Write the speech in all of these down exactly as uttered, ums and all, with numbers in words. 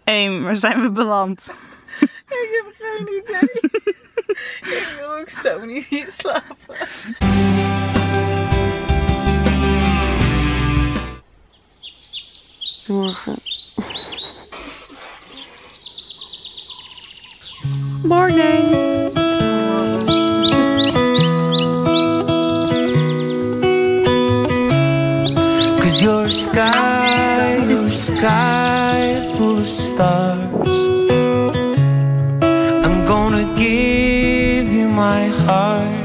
Eén, waar zijn we beland? Ik heb geen idee. Ik wil ook zo niet hier slapen. Morgen. Morning. Cause your sky, your sky full of stars. I'm gonna give you my heart.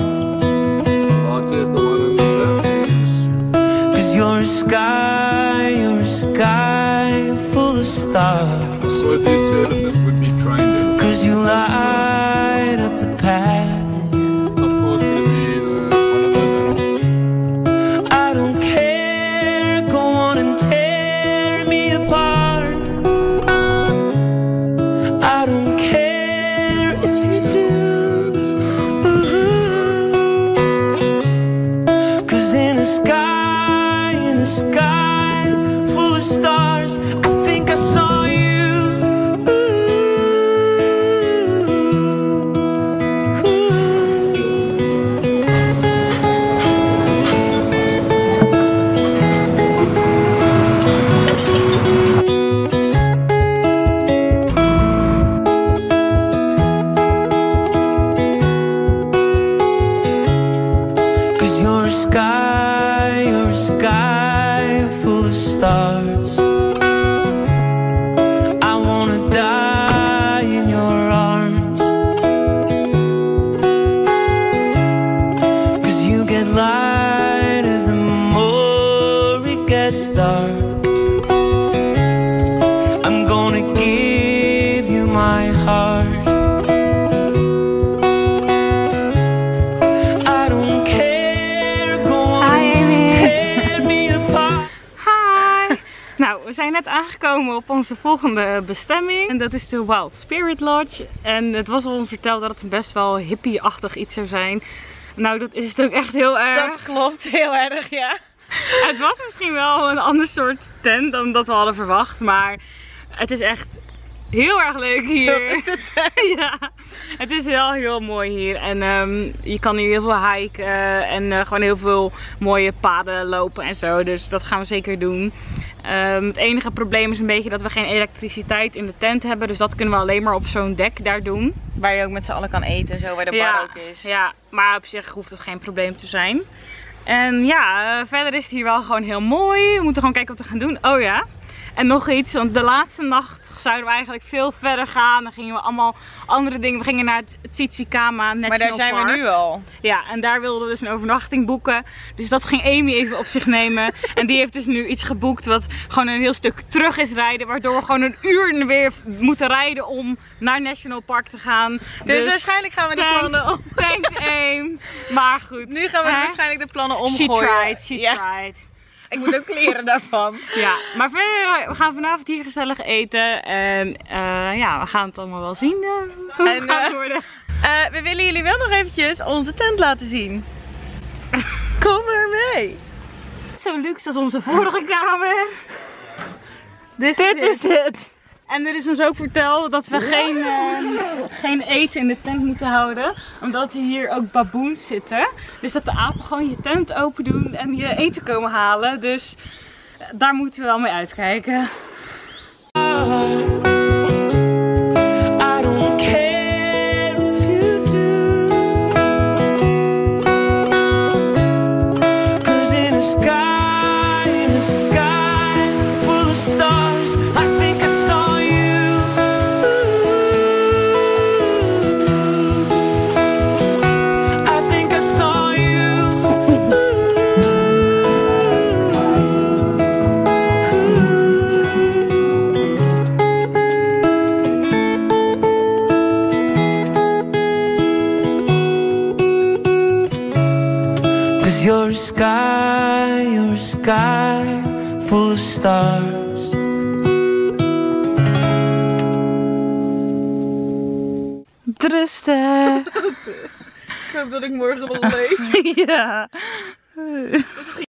Cause your sky, your sky full of stars. So these two elephants would be trained in. Cause you light up the path. Of course, would it be uh, one of those animals? I don't care, go on and tear me apart. I don't care if you do. Cause in the sky, in the sky full of stars, I think I saw you. Your sky, your sky full of stars. I wanna die in your arms. Cause you get lighter the more it gets dark. I'm gonna give you my heart. Nou, we zijn net aangekomen op onze volgende bestemming. En dat is de Wild Spirit Lodge. En het was al ons verteld dat het best wel hippie-achtig iets zou zijn. Nou, dat is het ook echt heel erg. Dat klopt, heel erg, ja. Het was misschien wel een ander soort tent dan dat we hadden verwacht. Maar het is echt heel erg leuk hier. Dat is de tent. Ja, het is wel heel mooi hier. En um, je kan hier heel veel hiken en uh, gewoon heel veel mooie paden lopen en zo. Dus dat gaan we zeker doen. Um, het enige probleem is een beetje dat we geen elektriciteit in de tent hebben. Dus dat kunnen we alleen maar op zo'n dek daar doen. Waar je ook met z'n allen kan eten en zo, waar de Ja, bar ook is. ja, maar op zich hoeft het geen probleem te zijn. En ja, uh, verder is het hier wel gewoon heel mooi. We moeten gewoon kijken wat we gaan doen. Oh ja, en nog iets, want de laatste nacht zouden we eigenlijk veel verder gaan. Dan gingen we allemaal andere dingen. We gingen naar het Tsitsikamma National Park. Maar daar zijn Park. we nu al. Ja, en daar wilden we dus een overnachting boeken. Dus dat ging Amy even op zich nemen. En die heeft dus nu iets geboekt wat gewoon een heel stuk terug is rijden. Waardoor we gewoon een uur weer moeten rijden om naar National Park te gaan. Dus, Dus waarschijnlijk gaan we de thanks, plannen om. Thanks Amy. Maar goed. Nu gaan we Hè? waarschijnlijk de plannen She omgooien. tried, she Ja. tried. Ik moet ook leren daarvan. Ja, maar verder, we gaan vanavond hier gezellig eten. En uh, ja, we gaan het allemaal wel zien uh, hoe het En, gaat uh, worden. Uh, we willen jullie wel nog eventjes onze tent laten zien. Kom er mee. Zo luxe als onze vorige kamer. Dit, Dit is het. En er is ons ook verteld dat we geen, uh, geen eten in de tent moeten houden. Omdat hier ook baboons zitten. Dus dat de apen gewoon je tent open doen en je eten komen halen. Dus daar moeten we wel mee uitkijken. Your sky, your sky full of stars. Trusten. Ik hoop dat ik morgen nog leef. Ja.